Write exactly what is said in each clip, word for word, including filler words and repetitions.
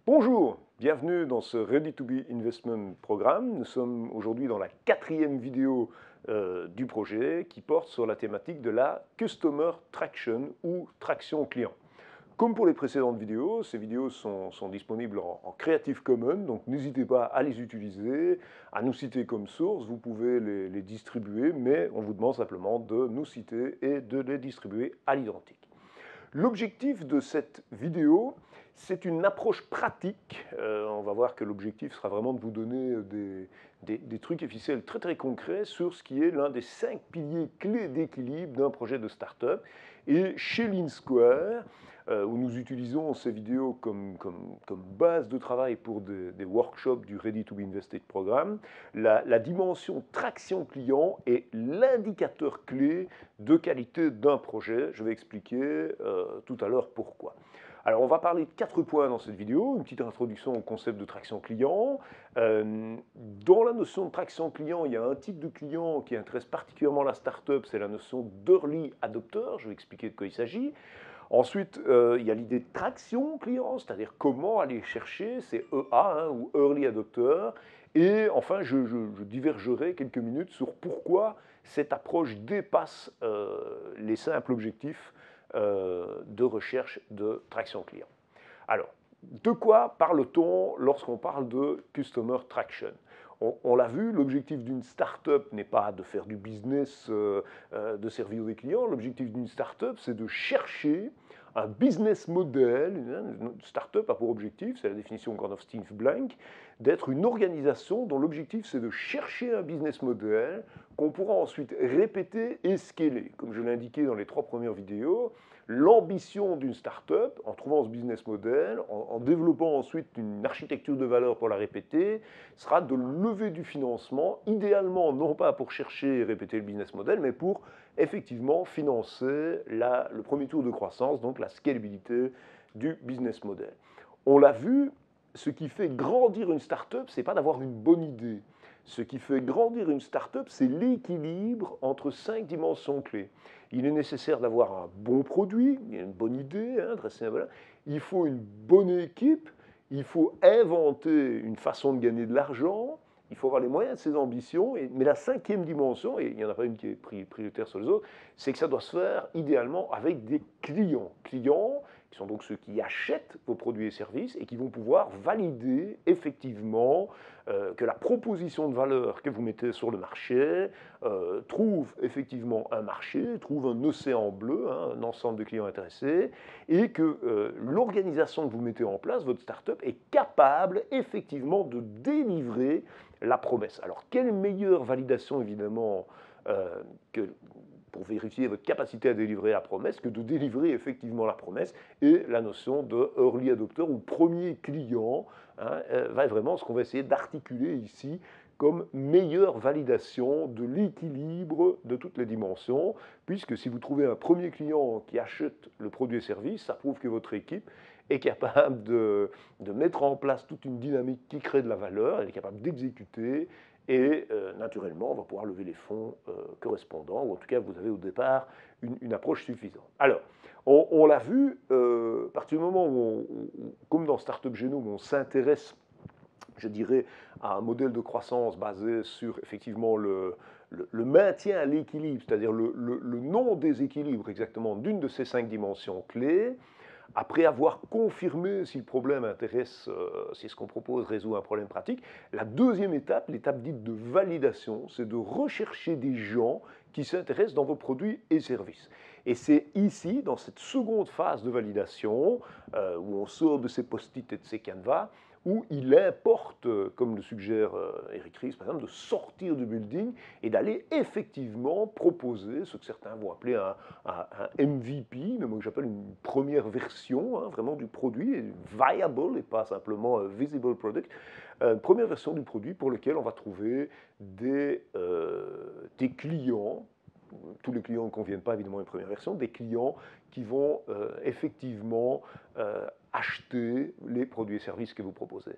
Bonjour, bienvenue dans ce Ready to Be Investment Programme. Nous sommes aujourd'hui dans la quatrième vidéo euh, du projet qui porte sur la thématique de la Customer Traction ou traction client. Comme pour les précédentes vidéos, ces vidéos sont, sont disponibles en, en Creative Commons, donc n'hésitez pas à les utiliser, à nous citer comme source, vous pouvez les, les distribuer, mais on vous demande simplement de nous citer et de les distribuer à l'identique. L'objectif de cette vidéo, c'est une approche pratique. Euh, on va voir que l'objectif sera vraiment de vous donner des, des, des trucs et ficelles très très concrets sur ce qui est l'un des cinq piliers clés d'équilibre d'un projet de start-up. Et chez Lean Square, euh, où nous utilisons ces vidéos comme, comme, comme base de travail pour des, des workshops du Ready to be Invested programme, la, la dimension traction client est l'indicateur clé de qualité d'un projet. Je vais expliquer euh, tout à l'heure pourquoi. Alors, on va parler de quatre points dans cette vidéo. Une petite introduction au concept de traction client. Euh, dans la notion de traction client, il y a un type de client qui intéresse particulièrement la startup, c'est la notion d'early adopter. Je vais expliquer de quoi il s'agit. Ensuite, euh, il y a l'idée de traction client, c'est-à-dire comment aller chercher ces E A hein, ou early adopter. Et enfin, je, je, je divergerai quelques minutes sur pourquoi cette approche dépasse euh, les simples objectifs euh, de recherche de traction client. Alors, de quoi parle-t-on lorsqu'on parle de Customer Traction ? On, on l'a vu, l'objectif d'une start-up n'est pas de faire du business, euh, euh, de servir des clients. L'objectif d'une start-up, c'est de chercher un business model. Une start-up a pour objectif, c'est la définition encore de Steve Blank, d'être une organisation dont l'objectif c'est de chercher un business model qu'on pourra ensuite répéter et scaler. Comme je l'ai indiqué dans les trois premières vidéos, l'ambition d'une start-up, en trouvant ce business model, en, en développant ensuite une architecture de valeur pour la répéter, sera de lever du financement, idéalement non pas pour chercher et répéter le business model, mais pour effectivement financer la, le premier tour de croissance, donc la scalabilité du business model. On l'a vu, ce qui fait grandir une start-up, ce n'est pas d'avoir une bonne idée. Ce qui fait grandir une start-up, c'est l'équilibre entre cinq dimensions clés. Il est nécessaire d'avoir un bon produit, une bonne idée, hein, très simple. Il faut une bonne équipe, il faut inventer une façon de gagner de l'argent, il faut avoir les moyens de ses ambitions, et, mais la cinquième dimension, et il n'y en a pas une qui est prioritaire sur les autres, c'est que ça doit se faire idéalement avec des clients. Clients qui sont donc ceux qui achètent vos produits et services et qui vont pouvoir valider effectivement euh, que la proposition de valeur que vous mettez sur le marché euh, trouve effectivement un marché, trouve un océan bleu, hein, un ensemble de clients intéressés, et que euh, l'organisation que vous mettez en place, votre start-up, est capable effectivement de délivrer la promesse. Alors, quelle meilleure validation évidemment euh, que pour vérifier votre capacité à délivrer la promesse que de délivrer effectivement la promesse, et la notion de early adopter ou premier client hein, va être vraiment ce qu'on va essayer d'articuler ici comme meilleure validation de l'équilibre de toutes les dimensions, puisque si vous trouvez un premier client qui achète le produit et service, ça prouve que votre équipe est capable de, de mettre en place toute une dynamique qui crée de la valeur, elle est capable d'exécuter, et euh, naturellement, on va pouvoir lever les fonds euh, correspondants, ou en tout cas, vous avez au départ une, une approche suffisante. Alors, on, on l'a vu, euh, à partir du moment où, on, où comme dans Startup Genome, on s'intéresse, je dirais, à un modèle de croissance basé sur effectivement le, le, le maintien à l'équilibre, c'est-à-dire le, le, le non-déséquilibre exactement d'une de ces cinq dimensions clés. Après avoir confirmé si le problème intéresse, euh, si ce qu'on propose résout un problème pratique, la deuxième étape, l'étape dite de validation, c'est de rechercher des gens qui s'intéressent dans vos produits et services. Et c'est ici, dans cette seconde phase de validation, euh, où on sort de ces post-it et de ces canevas, où il importe, comme le suggère euh, Eric Ries, par exemple, de sortir du building et d'aller effectivement proposer ce que certains vont appeler un, un, un M V P, mais moi que j'appelle une première version hein, vraiment du produit, viable et pas simplement un visible product, une première version du produit pour lequel on va trouver des, euh, des clients. Tous les clients ne conviennent pas évidemment à une première version, des clients qui vont euh, effectivement euh, acheter les produits et services que vous proposez.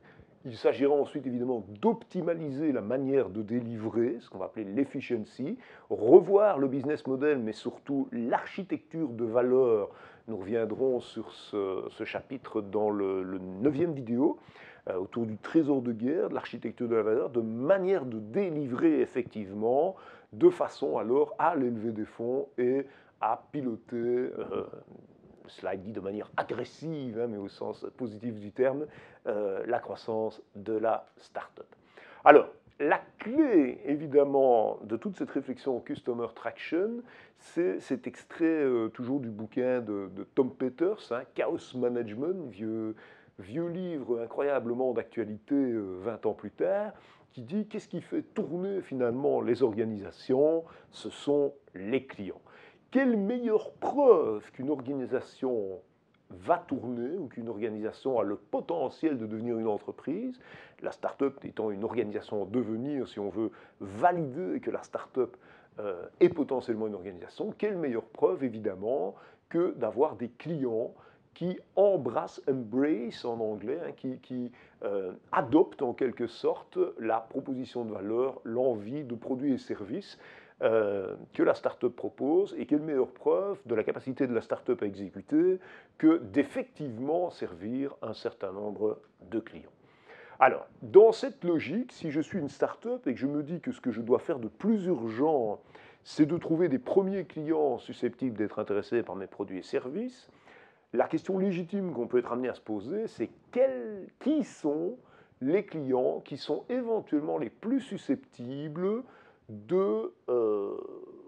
Il s'agira ensuite évidemment d'optimaliser la manière de délivrer, ce qu'on va appeler l'efficiency, revoir le business model, mais surtout l'architecture de valeur. Nous reviendrons sur ce, ce chapitre dans le, le neuvième vidéo, euh, autour du trésor de guerre, de l'architecture de la valeur, de manière de délivrer effectivement, de façon alors à l'élever des fonds et à piloter, euh, cela dit de manière agressive, hein, mais au sens positif du terme, euh, la croissance de la start-up. Alors, la clé, évidemment, de toute cette réflexion Customer Traction, c'est cet extrait euh, toujours du bouquin de, de Tom Peters, hein, Chaos Management, vieux, vieux livre incroyablement d'actualité euh, vingt ans plus tard, qui dit qu'est-ce qui fait tourner finalement les organisations? Ce sont les clients. Quelle meilleure preuve qu'une organisation va tourner ou qu'une organisation a le potentiel de devenir une entreprise, la start-up étant une organisation en devenir, si on veut valider que la start-up euh, est potentiellement une organisation, quelle meilleure preuve évidemment que d'avoir des clients qui embrassent, embrace en anglais, hein, qui, qui euh, adoptent en quelque sorte la proposition de valeur, l'envie de produits et services Euh, que la start-up propose, et quelle meilleure preuve de la capacité de la start-up à exécuter que d'effectivement servir un certain nombre de clients. Alors, dans cette logique, si je suis une start-up et que je me dis que ce que je dois faire de plus urgent, c'est de trouver des premiers clients susceptibles d'être intéressés par mes produits et services, la question légitime qu'on peut être amené à se poser, c'est quels, qui sont les clients qui sont éventuellement les plus susceptibles de euh,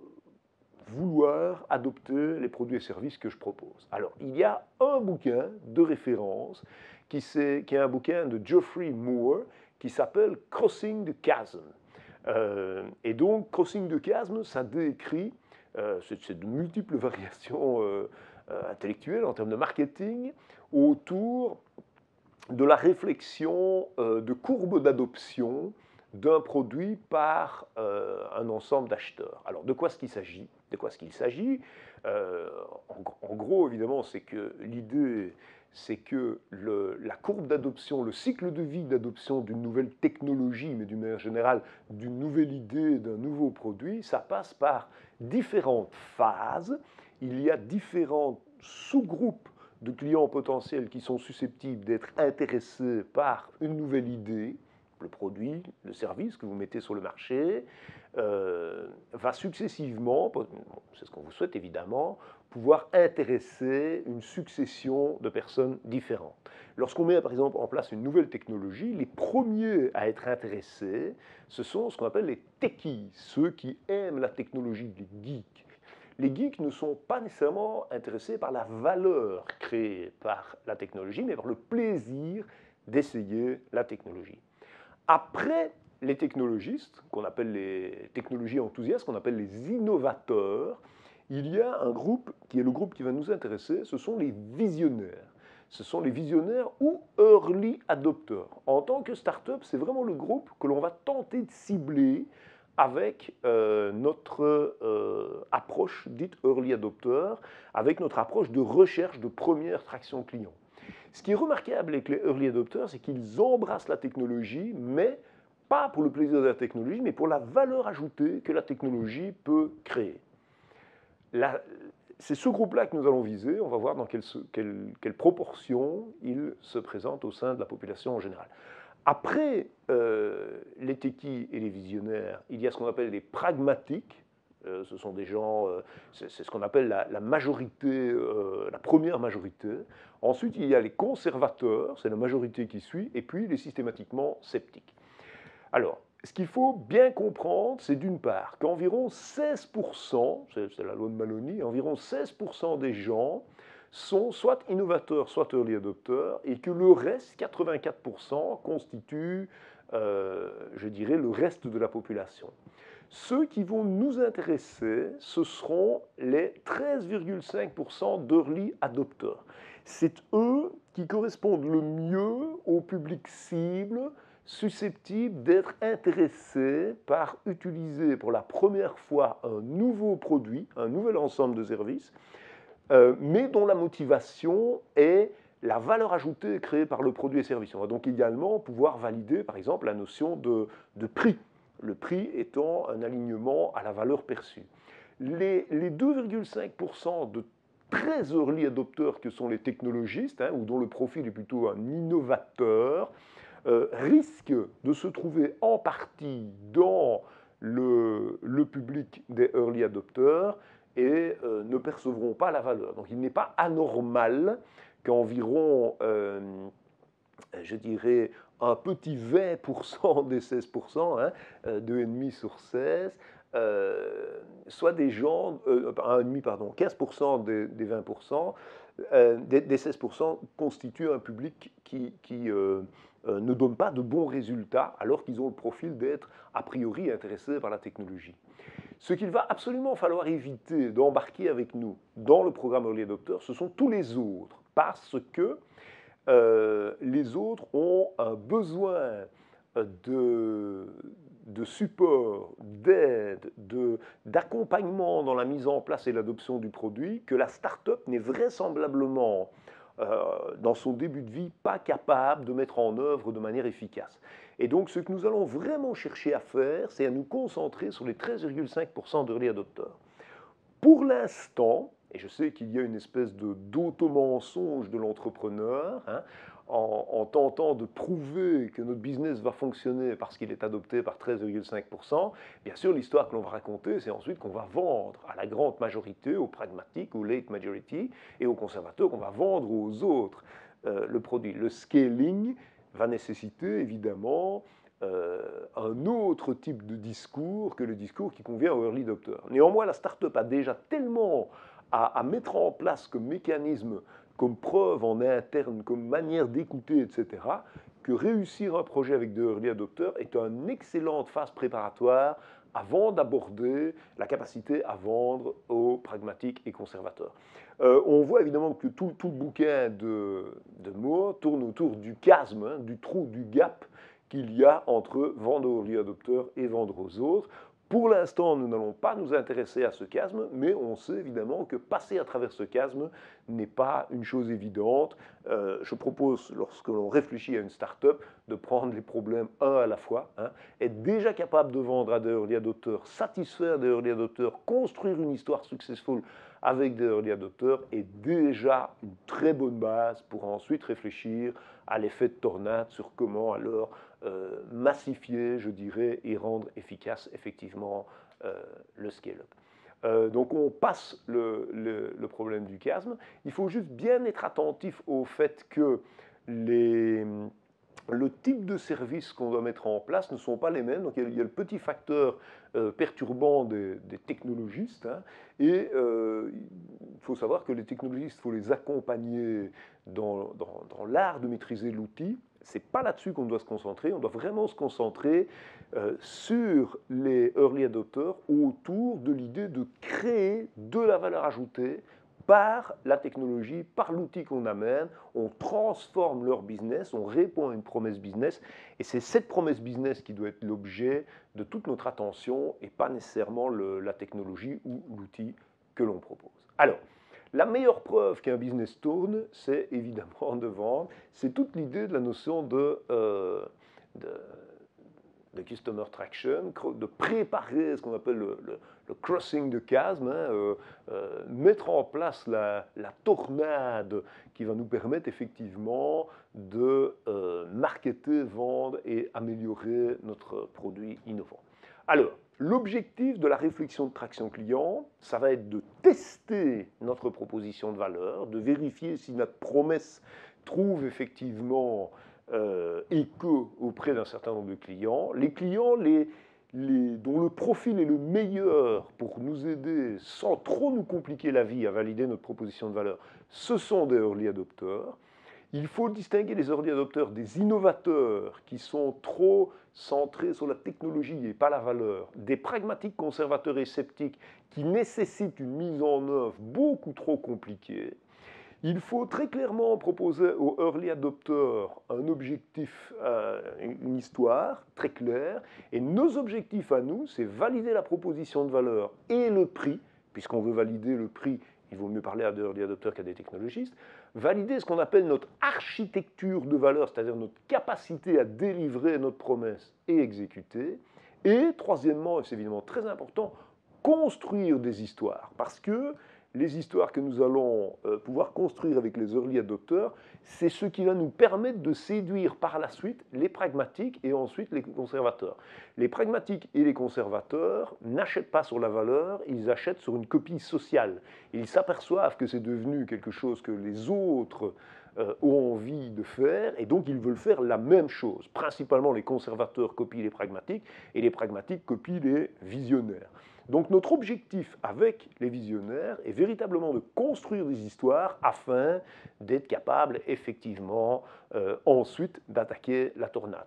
vouloir adopter les produits et services que je propose. Alors, il y a un bouquin de référence qui, est, qui est un bouquin de Geoffrey Moore qui s'appelle Crossing the Chasm. Euh, et donc, Crossing the Chasm, ça décrit, euh, c'est de multiples variations euh, euh, intellectuelles en termes de marketing, autour de la réflexion euh, de courbes d'adoption d'un produit par euh, un ensemble d'acheteurs. Alors, de quoi est-ce qu'il s'agit De quoi est-ce qu'il s'agit euh, en, en gros, évidemment, c'est que l'idée, c'est que le, la courbe d'adoption, le cycle de vie d'adoption d'une nouvelle technologie, mais d'une manière générale, d'une nouvelle idée, d'un nouveau produit, ça passe par différentes phases. Il y a différents sous-groupes de clients potentiels qui sont susceptibles d'être intéressés par une nouvelle idée, le produit, le service que vous mettez sur le marché, euh, va successivement, c'est ce qu'on vous souhaite évidemment, pouvoir intéresser une succession de personnes différentes. Lorsqu'on met par exemple en place une nouvelle technologie, les premiers à être intéressés, ce sont ce qu'on appelle les techies, ceux qui aiment la technologie, les geeks. Les geeks ne sont pas nécessairement intéressés par la valeur créée par la technologie, mais par le plaisir d'essayer la technologie. Après les technologistes, qu'on appelle les technologies enthousiastes, qu'on appelle les innovateurs, il y a un groupe qui est le groupe qui va nous intéresser, ce sont les visionnaires. Ce sont les visionnaires ou early adopters. En tant que start-up, c'est vraiment le groupe que l'on va tenter de cibler avec euh, notre euh, approche dite early adopter, avec notre approche de recherche de première traction client. Ce qui est remarquable avec les early adopters, c'est qu'ils embrassent la technologie, mais pas pour le plaisir de la technologie, mais pour la valeur ajoutée que la technologie peut créer. C'est ce groupe-là que nous allons viser. On va voir dans quelle, quelle, quelle proportion il se présente au sein de la population en général. Après euh, les techies et les visionnaires, il y a ce qu'on appelle les pragmatiques. Euh, ce sont des gens, euh, c'est ce qu'on appelle la, la majorité, euh, la première majorité. Ensuite, il y a les conservateurs, c'est la majorité qui suit, et puis les systématiquement sceptiques. Alors, ce qu'il faut bien comprendre, c'est d'une part qu'environ seize pour cent, c'est la loi de Maloney, environ seize pour cent des gens sont soit innovateurs, soit early adopters, et que le reste, quatre-vingt-quatre pour cent, constitue, euh, je dirais, le reste de la population. Ceux qui vont nous intéresser, ce seront les treize virgule cinq pour cent d'early adopters. C'est eux qui correspondent le mieux au public cible susceptible d'être intéressés par utiliser pour la première fois un nouveau produit, un nouvel ensemble de services, euh, mais dont la motivation est la valeur ajoutée créée par le produit et service. On va donc également pouvoir valider, par exemple, la notion de, de prix, le prix étant un alignement à la valeur perçue. Les, les deux virgule cinq pour cent de très early adopteurs que sont les technologistes, hein, ou dont le profil est plutôt un innovateur, euh, risquent de se trouver en partie dans le, le public des early adopteurs et euh, ne percevront pas la valeur. Donc il n'est pas anormal qu'environ, euh, je dirais, un petit vingt pour cent des seize pour cent, hein, deux virgule cinq sur seize, euh, soit des gens, euh, un virgule cinq, pardon, quinze pour cent des, des vingt pour cent, euh, des, des seize pour cent constituent un public qui, qui euh, euh, ne donne pas de bons résultats alors qu'ils ont le profil d'être a priori intéressés par la technologie. Ce qu'il va absolument falloir éviter d'embarquer avec nous dans le programme Early Adopter, ce sont tous les autres, parce que euh, les autres ont un besoin de, de support, d'aide, de, d'accompagnement dans la mise en place et l'adoption du produit que la start-up n'est vraisemblablement, euh, dans son début de vie, pas capable de mettre en œuvre de manière efficace. Et donc, ce que nous allons vraiment chercher à faire, c'est à nous concentrer sur les treize virgule cinq pour cent d'early adopteurs. Pour l'instant, et je sais qu'il y a une espèce de, d'auto-mensonge de l'entrepreneur, hein, en, en tentant de prouver que notre business va fonctionner parce qu'il est adopté par treize virgule cinq pour cent, bien sûr, l'histoire que l'on va raconter, c'est ensuite qu'on va vendre à la grande majorité, aux pragmatiques, ou late majority, et aux conservateurs, qu'on va vendre aux autres euh, le produit. Le scaling va nécessiter évidemment euh, un autre type de discours que le discours qui convient aux early adopters. Néanmoins, la start-up a déjà tellement à, à mettre en place comme mécanisme, comme preuve en interne, comme manière d'écouter, et cetera, que réussir un projet avec des early adopters est une excellente phase préparatoire avant d'aborder la capacité à vendre aux pragmatiques et conservateurs. Euh, on voit évidemment que tout, tout le bouquin de, de Moore tourne autour du chasme, hein, du trou, du gap qu'il y a entre vendre aux early adopters et vendre aux autres. Pour l'instant, nous n'allons pas nous intéresser à ce chasme, mais on sait évidemment que passer à travers ce chasme n'est pas une chose évidente. Euh, je propose, lorsque l'on réfléchit à une start-up, de prendre les problèmes un à la fois, hein, être déjà capable de vendre à des early adopters, satisfaire des early adopters, construire une histoire successful avec des early adopters est déjà une très bonne base pour ensuite réfléchir à l'effet de tornade sur comment alors euh, massifier, je dirais, et rendre efficace effectivement euh, le scale-up. Euh, donc on passe le, le, le problème du chasme. Il faut juste bien être attentif au fait que les, le type de services qu'on doit mettre en place ne sont pas les mêmes. Donc il y a, il y a le petit facteur euh, perturbant des, des technologistes, hein, et euh, il faut savoir que les technologistes, il faut les accompagner dans, dans, dans l'art de maîtriser l'outil. Ce n'est pas là-dessus qu'on doit se concentrer, on doit vraiment se concentrer euh, sur les early adopters autour de l'idée de créer de la valeur ajoutée par la technologie, par l'outil qu'on amène. On transforme leur business, on répond à une promesse business, et c'est cette promesse business qui doit être l'objet de toute notre attention et pas nécessairement le, la technologie ou l'outil que l'on propose. Alors, la meilleure preuve qu'un business tourne, c'est évidemment de vendre. C'est toute l'idée de la notion de, euh, de, de customer traction, de préparer ce qu'on appelle le, le, le crossing de chasm, hein, euh, euh, mettre en place la, la tornade qui va nous permettre effectivement de euh, marketer, vendre et améliorer notre produit innovant. Alors, l'objectif de la réflexion de traction client, ça va être de tester notre proposition de valeur, de vérifier si notre promesse trouve effectivement euh, écho auprès d'un certain nombre de clients. Les clients les, les, dont le profil est le meilleur pour nous aider sans trop nous compliquer la vie à valider notre proposition de valeur, ce sont des early adopters. Il faut distinguer les early adopters des innovateurs qui sont trop centrés sur la technologie et pas la valeur, des pragmatiques conservateurs et sceptiques qui nécessitent une mise en œuvre beaucoup trop compliquée. Il faut très clairement proposer aux early adopters un objectif, euh, une histoire très claire, et nos objectifs à nous, c'est valider la proposition de valeur et le prix, puisqu'on veut valider le prix il vaut mieux parler à des early adopters qu'à des technologistes, valider ce qu'on appelle notre architecture de valeur, c'est-à-dire notre capacité à délivrer notre promesse et exécuter. Et troisièmement, et c'est évidemment très important, construire des histoires, parce que les histoires que nous allons euh, pouvoir construire avec les early adopters, c'est ce qui va nous permettre de séduire par la suite les pragmatiques et ensuite les conservateurs. Les pragmatiques et les conservateurs n'achètent pas sur la valeur, ils achètent sur une copie sociale. Ils s'aperçoivent que c'est devenu quelque chose que les autres euh, ont envie de faire, et donc ils veulent faire la même chose. Principalement, les conservateurs copient les pragmatiques, et les pragmatiques copient les visionnaires. Donc notre objectif avec les visionnaires est véritablement de construire des histoires afin d'être capable effectivement euh, ensuite d'attaquer la tornade.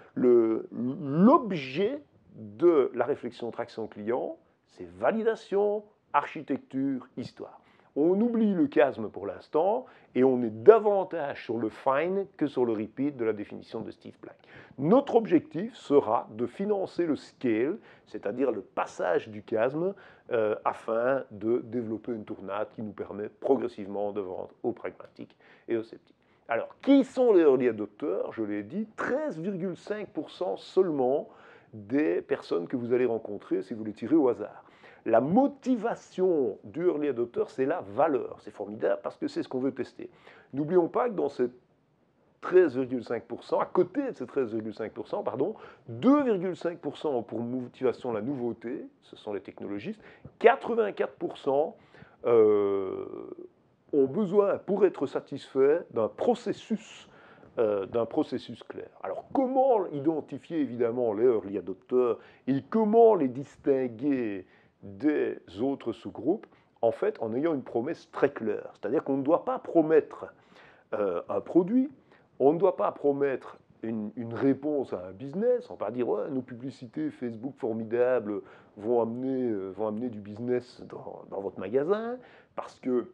L'objet de la réflexion traction client, c'est validation, architecture, histoire. On oublie le chiasme pour l'instant et on est davantage sur le fine que sur le repeat de la définition de Steve Black. Notre objectif sera de financer le scale, c'est-à-dire le passage du chiasme, euh, afin de développer une tournade qui nous permet progressivement de vendre aux pragmatiques et aux sceptiques. Alors, qui sont les early adopters? Je l'ai dit, treize virgule cinq pour cent seulement des personnes que vous allez rencontrer si vous les tirez au hasard. La motivation du early adopter, c'est la valeur. C'est formidable parce que c'est ce qu'on veut tester. N'oublions pas que dans ces treize virgule cinq pour cent, à côté de ces treize virgule cinq pour cent, pardon, deux virgule cinq pour cent pour motivation la nouveauté, ce sont les technologistes, quatre-vingt-quatre pour cent euh, ont besoin, pour être satisfaits, d'un processus Euh, d'un processus clair. Alors, comment identifier évidemment les early adopters et comment les distinguer des autres sous-groupes? En fait, en ayant une promesse très claire. C'est-à-dire qu'on ne doit pas promettre euh, un produit, on ne doit pas promettre une, une réponse à un business, on ne va pas dire ouais, nos publicités Facebook formidables vont amener, euh, vont amener du business dans, dans votre magasin, parce que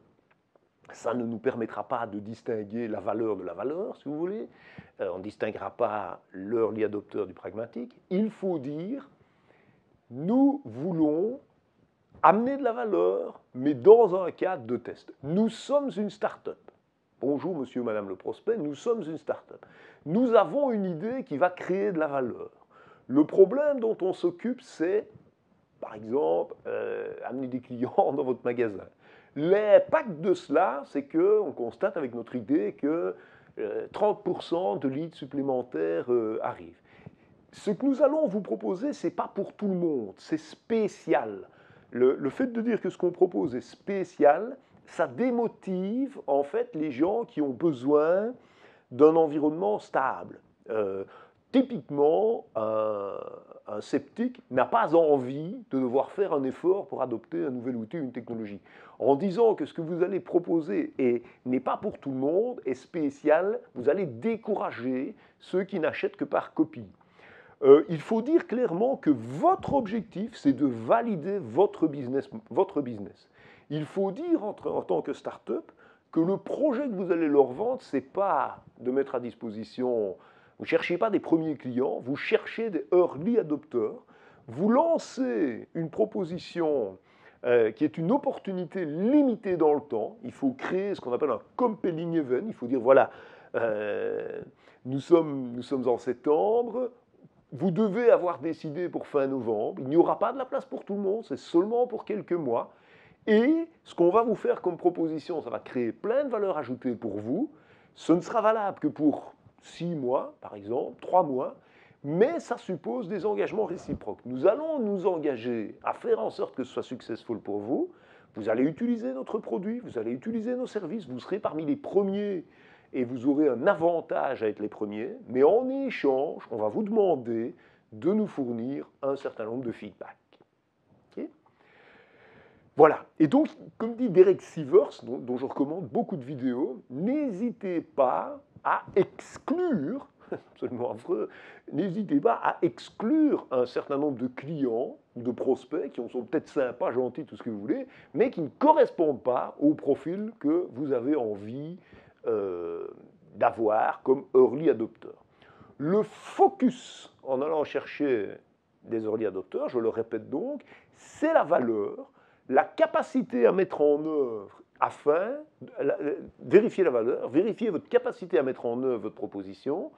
ça ne nous permettra pas de distinguer la valeur de la valeur, si vous voulez. Euh, on ne distinguera pas l'early adopter du pragmatique. Il faut dire, nous voulons amener de la valeur, mais dans un cadre de test. Nous sommes une start-up. Bonjour, monsieur, madame le prospect, nous sommes une start-up. Nous avons une idée qui va créer de la valeur. Le problème dont on s'occupe, c'est, par exemple, euh, amener des clients dans votre magasin. L'impact de cela, c'est qu'on constate avec notre idée que euh, trente pour cent de leads supplémentaires euh, arrivent. Ce que nous allons vous proposer, ce n'est pas pour tout le monde, c'est spécial. Le, le fait de dire que ce qu'on propose est spécial, ça démotive en fait les gens qui ont besoin d'un environnement stable. Euh, Typiquement, un, un sceptique n'a pas envie de devoir faire un effort pour adopter un nouvel outil, une technologie. En disant que ce que vous allez proposer n'est pas pour tout le monde, est spécial, vous allez décourager ceux qui n'achètent que par copie. Euh, il faut dire clairement que votre objectif, c'est de valider votre business, votre business. Il faut dire en, en tant que start-up que le projet que vous allez leur vendre, ce n'est pas de mettre à disposition... Vous ne cherchez pas des premiers clients, vous cherchez des early adopters. Vous lancez une proposition euh, qui est une opportunité limitée dans le temps. Il faut créer ce qu'on appelle un compelling event. Il faut dire, voilà, euh, nous, sommes, nous sommes en septembre, vous devez avoir décidé pour fin novembre. Il n'y aura pas de la place pour tout le monde, c'est seulement pour quelques mois. Et ce qu'on va vous faire comme proposition, ça va créer plein de valeur ajoutée pour vous. Ce ne sera valable que pour six mois, par exemple, trois mois, mais ça suppose des engagements réciproques. Nous allons nous engager à faire en sorte que ce soit successful pour vous. Vous allez utiliser notre produit, vous allez utiliser nos services, vous serez parmi les premiers et vous aurez un avantage à être les premiers, mais en échange, on va vous demander de nous fournir un certain nombre de feedbacks. Okay? Voilà. Et donc, comme dit Derek Sivers, dont, dont je recommande beaucoup de vidéos, n'hésitez pas à exclure, absolument affreux, n'hésitez pas à exclure un certain nombre de clients ou de prospects qui sont peut-être sympas, gentils, tout ce que vous voulez, mais qui ne correspondent pas au profil que vous avez envie euh, d'avoir comme early adopter. Le focus en allant chercher des early adopters, je le répète donc, c'est la valeur. la capacité à mettre en œuvre afin, la, vérifier la valeur, vérifier votre capacité à mettre en œuvre votre proposition,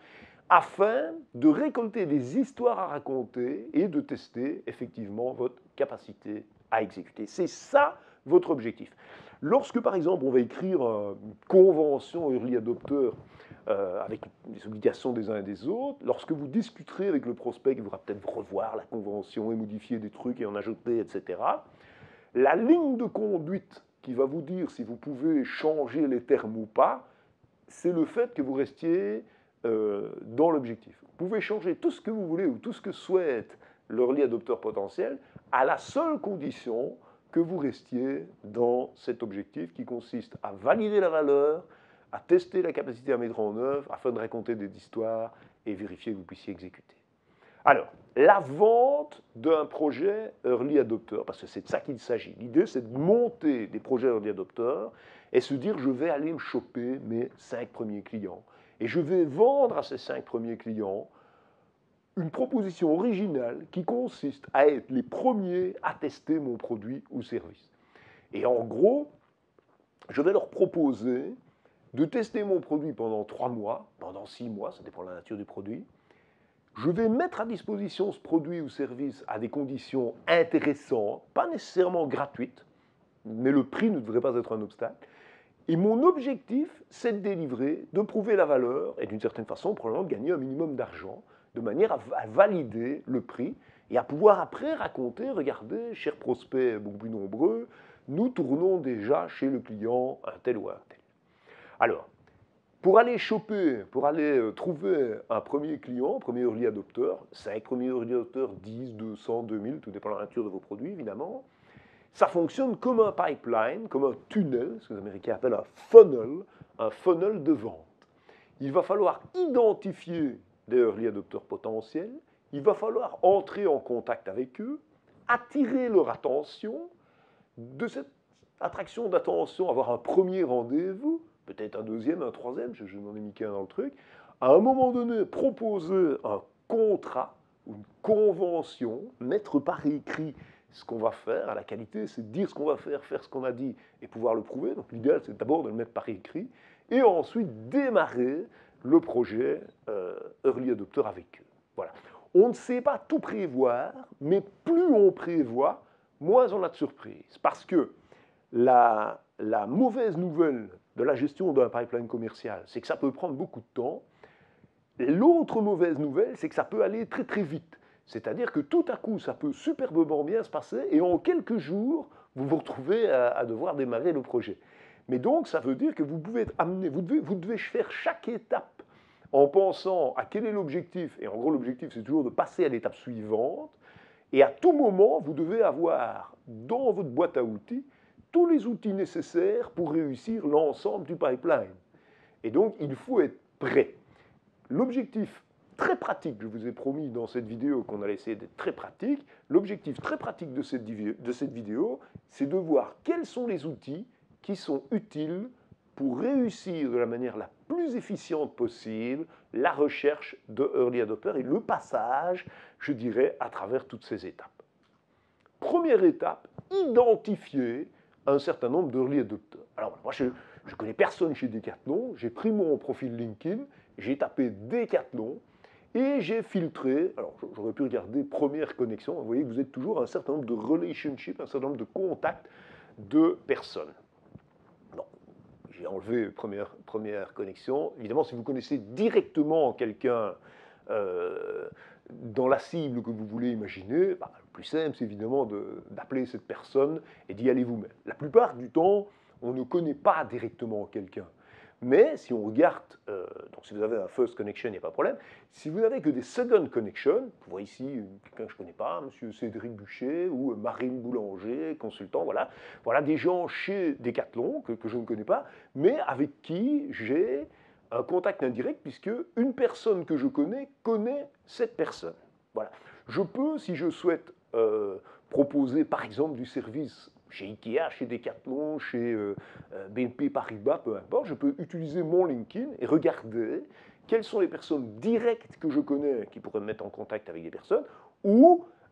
afin de récolter des histoires à raconter et de tester effectivement votre capacité à exécuter. C'est ça votre objectif. Lorsque, par exemple, on va écrire une convention early adopter euh, avec les obligations des uns et des autres, lorsque vous discuterez avec le prospect, il faudra peut-être revoir la convention et modifier des trucs et en ajouter, et cetera, la ligne de conduite qui va vous dire si vous pouvez changer les termes ou pas, c'est le fait que vous restiez euh, dans l'objectif. Vous pouvez changer tout ce que vous voulez ou tout ce que souhaite l'early adopteur potentiel à la seule condition que vous restiez dans cet objectif qui consiste à valider la valeur, à tester la capacité à mettre en œuvre afin de raconter des histoires et vérifier que vous puissiez exécuter. Alors, la vente d'un projet early adopter, parce que c'est de ça qu'il s'agit. L'idée, c'est de monter des projets early adopter et se dire, je vais aller me choper mes cinq premiers clients. Et je vais vendre à ces cinq premiers clients une proposition originale qui consiste à être les premiers à tester mon produit ou service. Et en gros, je vais leur proposer de tester mon produit pendant trois mois, pendant six mois, ça dépend de la nature du produit. Je vais mettre à disposition ce produit ou service à des conditions intéressantes, pas nécessairement gratuites, mais le prix ne devrait pas être un obstacle. Et mon objectif, c'est de délivrer, de prouver la valeur et d'une certaine façon, probablement de gagner un minimum d'argent, de manière à, à valider le prix et à pouvoir après raconter, regardez, chers prospects beaucoup plus nombreux, nous tournons déjà chez le client un tel ou un tel. Alors, pour aller choper, pour aller trouver un premier client, un premier early adopter, cinq premiers early adopters, dix, deux cents, deux mille, tout dépend de la nature de vos produits évidemment, ça fonctionne comme un pipeline, comme un tunnel, ce que les Américains appellent un funnel, un funnel de vente. Il va falloir identifier des early adopters potentiels, il va falloir entrer en contact avec eux, attirer leur attention, de cette attraction d'attention, avoir un premier rendez-vous, peut-être un deuxième, un troisième, je, je n'en ai mis qu'un dans le truc, à un moment donné, proposer un contrat, une convention, mettre par écrit ce qu'on va faire, à la qualité, c'est dire ce qu'on va faire, faire ce qu'on a dit et pouvoir le prouver. Donc l'idéal, c'est d'abord de le mettre par écrit et ensuite démarrer le projet euh, early adopter avec eux. Voilà. On ne sait pas tout prévoir, mais plus on prévoit, moins on a de surprises. Parce que la, la mauvaise nouvelle de la gestion d'un pipeline commercial, c'est que ça peut prendre beaucoup de temps. L'autre mauvaise nouvelle, c'est que ça peut aller très très vite. C'est-à-dire que tout à coup, ça peut superbement bien se passer et en quelques jours, vous vous retrouvez à, à devoir démarrer le projet. Mais donc, ça veut dire que vous pouvez être amené, vous devez, vous devez faire chaque étape en pensant à quel est l'objectif. Et en gros, l'objectif, c'est toujours de passer à l'étape suivante. Et à tout moment, vous devez avoir dans votre boîte à outils tous les outils nécessaires pour réussir l'ensemble du pipeline. Et donc, il faut être prêt. L'objectif très pratique, je vous ai promis dans cette vidéo qu'on allait essayer d'être très pratique, l'objectif très pratique de cette, de cette vidéo, c'est de voir quels sont les outils qui sont utiles pour réussir de la manière la plus efficiente possible la recherche de early adopter et le passage, je dirais, à travers toutes ces étapes. Première étape, identifier un certain nombre d'early adopters. Alors, moi, je ne connais personne chez Decathlon, j'ai pris mon profil LinkedIn, j'ai tapé Decathlon, et j'ai filtré, alors j'aurais pu regarder première connexion, vous voyez que vous êtes toujours un certain nombre de relationships, un certain nombre de contacts de personnes. Non, j'ai enlevé première, première connexion. Évidemment, si vous connaissez directement quelqu'un euh, dans la cible que vous voulez imaginer, bah, le plus simple, c'est évidemment d'appeler cette personne et d'y aller vous-même. La plupart du temps, on ne connaît pas directement quelqu'un. Mais si on regarde, euh, donc si vous avez un first connection, il n'y a pas de problème. Si vous n'avez que des second connections, vous voyez ici quelqu'un que je ne connais pas, M. Cédric Buchet ou Marine Boulanger, consultant, voilà. Voilà des gens chez Decathlon que, que je ne connais pas, mais avec qui j'ai un contact indirect puisque une personne que je connais connaît cette personne. Voilà. Je peux, si je souhaite euh, proposer par exemple du service chez Ikea, chez Decathlon, chez euh, B N P Paribas, peu importe, je peux utiliser mon LinkedIn et regarder quelles sont les personnes directes que je connais qui pourraient me mettre en contact avec des personnes, ou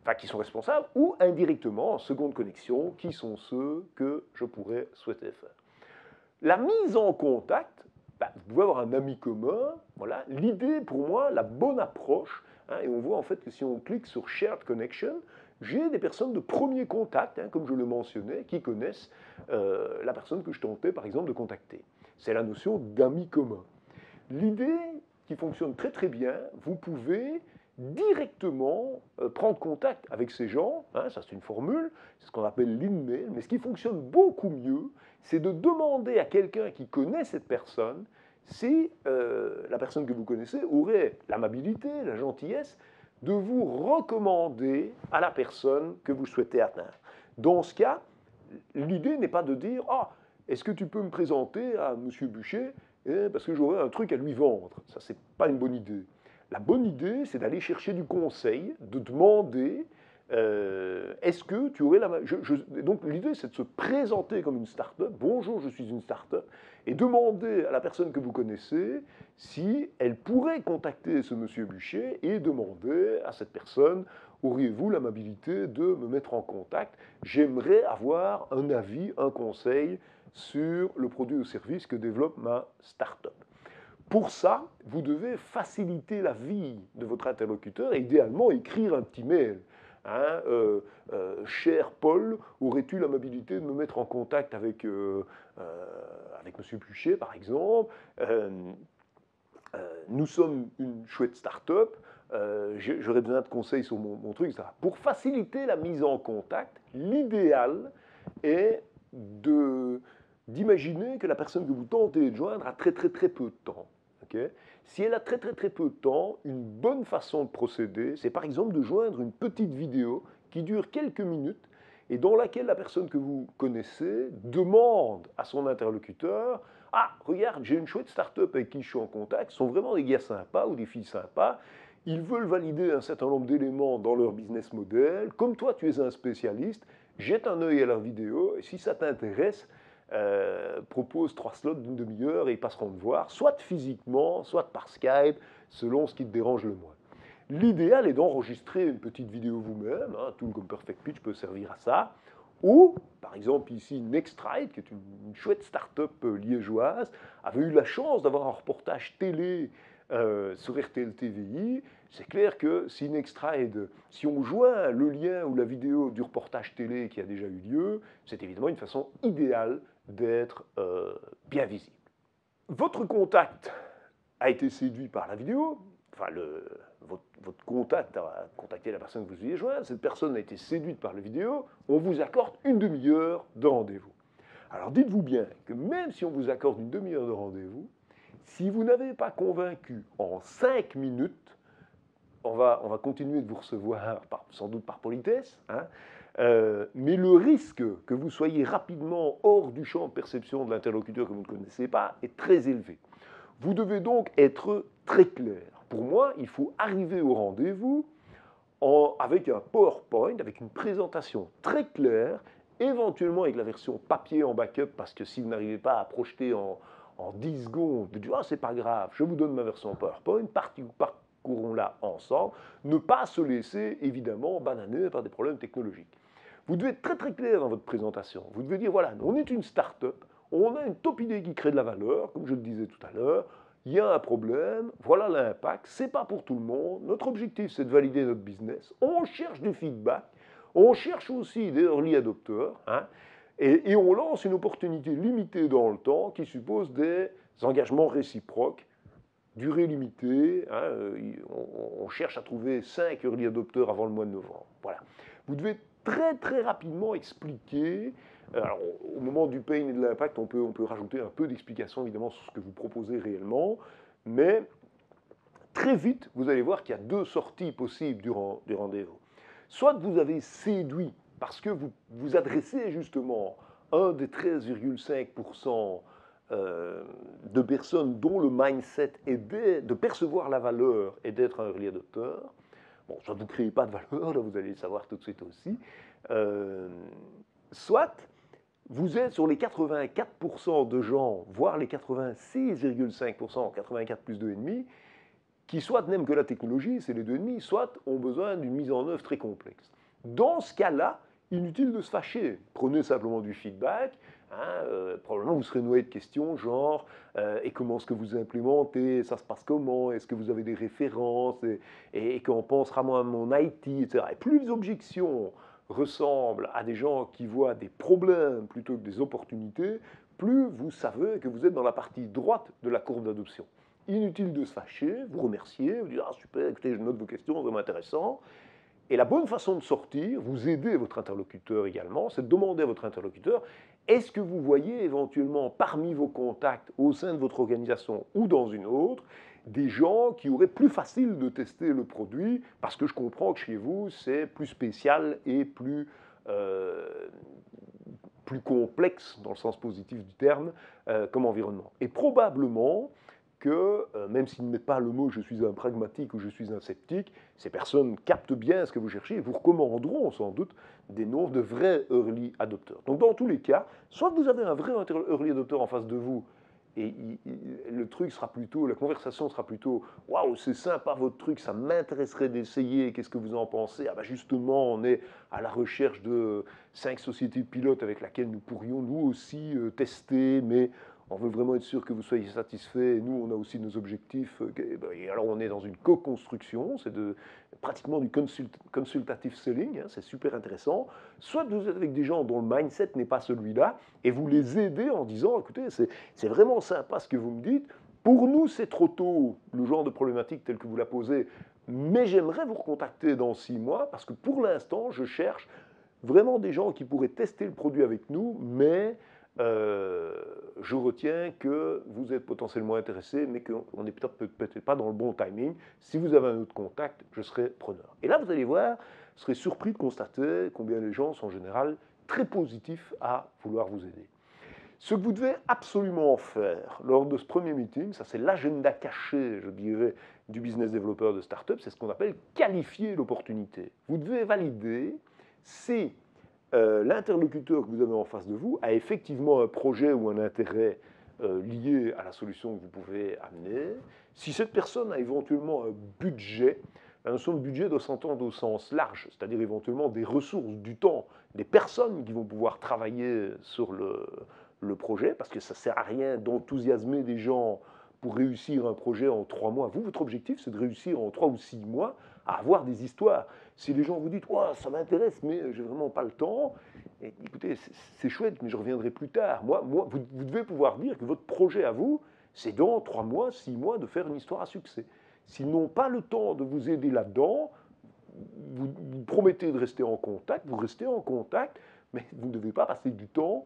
enfin qui sont responsables, ou indirectement, en seconde connexion, qui sont ceux que je pourrais souhaiter faire. La mise en contact, ben, vous pouvez avoir un ami commun, voilà. L'idée pour moi, la bonne approche, hein, et on voit en fait que si on clique sur Shared Connection, j'ai des personnes de premier contact, hein, comme je le mentionnais, qui connaissent euh, la personne que je tentais par exemple de contacter. C'est la notion d'ami commun. L'idée qui fonctionne très très bien, vous pouvez directement euh, prendre contact avec ces gens, hein, ça c'est une formule, c'est ce qu'on appelle l'in-mail, mais ce qui fonctionne beaucoup mieux, c'est de demander à quelqu'un qui connaît cette personne si euh, la personne que vous connaissez aurait l'amabilité, la gentillesse de vous recommander à la personne que vous souhaitez atteindre. Dans ce cas, l'idée n'est pas de dire « Ah, est-ce que tu peux me présenter à M. Buchet eh, parce que j'aurais un truc à lui vendre ». Ça, c'est pas une bonne idée. La bonne idée, c'est d'aller chercher du conseil, de demander euh, est-ce que tu aurais la... Je, je, donc l'idée, c'est de se présenter comme une start-up. Bonjour, je suis une start-up. Et demander à la personne que vous connaissez si elle pourrait contacter ce monsieur Buchet et demander à cette personne auriez-vous l'amabilité de me mettre en contact? J'aimerais avoir un avis, un conseil sur le produit ou service que développe ma start-up. Pour ça, vous devez faciliter la vie de votre interlocuteur et idéalement écrire un petit mail. Hein, euh, euh, cher Paul, aurais-tu l'amabilité de me mettre en contact avec, euh, euh, avec M. Buchet, par exemple euh, euh, Nous sommes une chouette start-up, euh, j'aurais besoin de conseils sur mon, mon truc, et cetera. Pour faciliter la mise en contact, l'idéal est de, d'imaginer que la personne que vous tentez de joindre a très très très peu de temps. Okay? Si elle a très très très peu de temps, une bonne façon de procéder, c'est par exemple de joindre une petite vidéo qui dure quelques minutes et dans laquelle la personne que vous connaissez demande à son interlocuteur « Ah, regarde, j'ai une chouette start-up avec qui je suis en contact, ce sont vraiment des gars sympas ou des filles sympas, ils veulent valider un certain nombre d'éléments dans leur business model, comme toi tu es un spécialiste, jette un œil à leur vidéo et si ça t'intéresse, Euh, propose trois slots d'une demi-heure et ils passeront te voir, soit physiquement, soit par Skype, selon ce qui te dérange le moins. L'idéal est d'enregistrer une petite vidéo vous-même, hein, Tool comme Perfect Pitch peut servir à ça, ou, par exemple ici, Nextride, qui est une, une chouette start-up liégeoise, avait eu la chance d'avoir un reportage télé euh, sur R T L T V I. C'est clair que si Nextride, si on joint le lien ou la vidéo du reportage télé qui a déjà eu lieu, c'est évidemment une façon idéale d'être euh, bien visible. Votre contact a été séduit par la vidéo, enfin le, votre, votre contact a contacté la personne que vous vouliez joindre, cette personne a été séduite par la vidéo, on vous accorde une demi-heure de rendez-vous. Alors dites-vous bien que même si on vous accorde une demi-heure de rendez-vous, si vous n'avez pas convaincu en cinq minutes, on va, on va continuer de vous recevoir, par, sans doute par politesse, hein, euh, mais le risque que vous soyez rapidement hors du champ de perception de l'interlocuteur que vous ne connaissez pas est très élevé. Vous devez donc être très clair. Pour moi, il faut arriver au rendez-vous avec un PowerPoint, avec une présentation très claire, éventuellement avec la version papier en backup, parce que si vous n'arrivez pas à projeter en, en dix secondes, vous dites « Ah, c'est pas grave, je vous donne ma version PowerPoint, parcourons-la ensemble », ne pas se laisser, évidemment, bananer par des problèmes technologiques. Vous devez être très très clair dans votre présentation. Vous devez dire, voilà, on est une start-up, on a une top idée qui crée de la valeur, comme je le disais tout à l'heure, il y a un problème, voilà l'impact, c'est pas pour tout le monde, notre objectif c'est de valider notre business, on cherche du feedback, on cherche aussi des early adopters, hein, et, et on lance une opportunité limitée dans le temps qui suppose des engagements réciproques, durée limitée, hein, on, on cherche à trouver cinq early adopters avant le mois de novembre. Voilà. Vous devez très très rapidement expliquer. Alors, au moment du pain et de l'impact, on peut, on peut rajouter un peu d'explication évidemment sur ce que vous proposez réellement, mais très vite, vous allez voir qu'il y a deux sorties possibles du, du rendez-vous. Soit vous avez séduit parce que vous vous adressez justement à un des treize virgule cinq pour cent euh, de personnes dont le mindset est de, de percevoir la valeur et d'être un early adopter. Bon, soit vous ne créez pas de valeur, là vous allez le savoir tout de suite aussi. Euh, soit vous êtes sur les quatre-vingt-quatre pour cent de gens, voire les quatre-vingt-six virgule cinq pour cent, quatre-vingt-quatre plus deux virgule cinq, qui soit n'aiment que la technologie, c'est les deux ennemis, soit ont besoin d'une mise en œuvre très complexe. Dans ce cas-là, inutile de se fâcher. Prenez simplement du feedback. Hein, euh, probablement vous serez noyé de questions genre euh, et comment est-ce que vous implémentez, ça se passe comment, est-ce que vous avez des références, et, et, et qu'en pensera moi mon I T, et cetera. Et plus les objections ressemblent à des gens qui voient des problèmes plutôt que des opportunités, plus vous savez que vous êtes dans la partie droite de la courbe d'adoption. Inutile de se fâcher, vous remercier, vous dire ah super, écoutez, je note vos questions, vraiment intéressant. Et la bonne façon de sortir, vous aider votre interlocuteur également, c'est de demander à votre interlocuteur, est-ce que vous voyez éventuellement parmi vos contacts au sein de votre organisation ou dans une autre, des gens qui auraient plus facile de tester le produit, parce que je comprends que chez vous, c'est plus spécial et plus, euh, plus complexe, dans le sens positif du terme, euh, comme environnement. Et probablement que, euh, même s'ils ne mettent pas le mot « je suis un pragmatique » ou « je suis un sceptique », ces personnes captent bien ce que vous cherchez et vous recommanderont sans doute des noms de vrais early adopters. Donc dans tous les cas, soit vous avez un vrai early adopter en face de vous et il, il, le truc sera plutôt, la conversation sera plutôt « waouh, c'est sympa votre truc, ça m'intéresserait d'essayer, qu'est-ce que vous en pensez ?» Ah ben justement, on est à la recherche de cinq sociétés pilotes avec lesquelles nous pourrions nous aussi euh, tester, mais on veut vraiment être sûr que vous soyez satisfait. Et nous, on a aussi nos objectifs. Et alors, on est dans une co-construction. C'est pratiquement du consult, consultative selling. Hein, c'est super intéressant. Soit vous êtes avec des gens dont le mindset n'est pas celui-là, et vous les aidez en disant, écoutez, c'est vraiment sympa ce que vous me dites. Pour nous, c'est trop tôt, le genre de problématique telle que vous la posez, mais j'aimerais vous recontacter dans six mois, parce que pour l'instant, je cherche vraiment des gens qui pourraient tester le produit avec nous, mais Euh, je retiens que vous êtes potentiellement intéressé, mais qu'on n'est peut-être peut-être pas dans le bon timing. Si vous avez un autre contact, je serai preneur. Et là, vous allez voir, vous serez surpris de constater combien les gens sont en général très positifs à vouloir vous aider. Ce que vous devez absolument faire lors de ce premier meeting, ça c'est l'agenda caché, je dirais, du business développeur de start-up, c'est ce qu'on appelle qualifier l'opportunité. Vous devez valider si Euh, l'interlocuteur que vous avez en face de vous a effectivement un projet ou un intérêt euh, lié à la solution que vous pouvez amener. Si cette personne a éventuellement un budget, la notion de budget doit s'entendre au sens large, c'est-à-dire éventuellement des ressources, du temps, des personnes qui vont pouvoir travailler sur le, le projet, parce que ça ne sert à rien d'enthousiasmer des gens pour réussir un projet en trois mois. Vous, votre objectif, c'est de réussir en trois ou six mois à avoir des histoires. Si les gens vous disent oh, « ça m'intéresse, mais j'ai vraiment pas le temps », écoutez, c'est chouette, mais je reviendrai plus tard. Moi, moi vous, vous devez pouvoir dire que votre projet à vous, c'est dans trois mois, six mois de faire une histoire à succès. S'ils n'ont pas le temps de vous aider là-dedans, vous, vous promettez de rester en contact, vous restez en contact, mais vous ne devez pas passer du temps